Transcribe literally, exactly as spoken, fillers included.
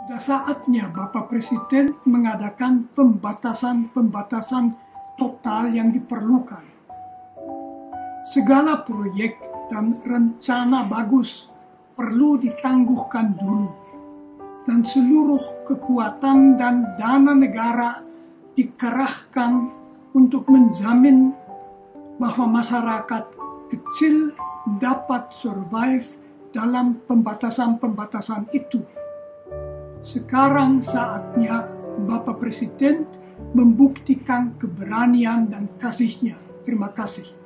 Sudah saatnya Bapak Presiden mengadakan pembatasan-pembatasan total yang diperlukan. Segala proyek dan rencana bagus perlu ditangguhkan dulu, dan seluruh kekuatan dan dana negara dikerahkan untuk menjamin bahwa masyarakat kecil dapat survive dalam pembatasan-pembatasan itu. Sekarang saatnya Bapak Presiden membuktikan keberanian dan kasihnya. Terima kasih.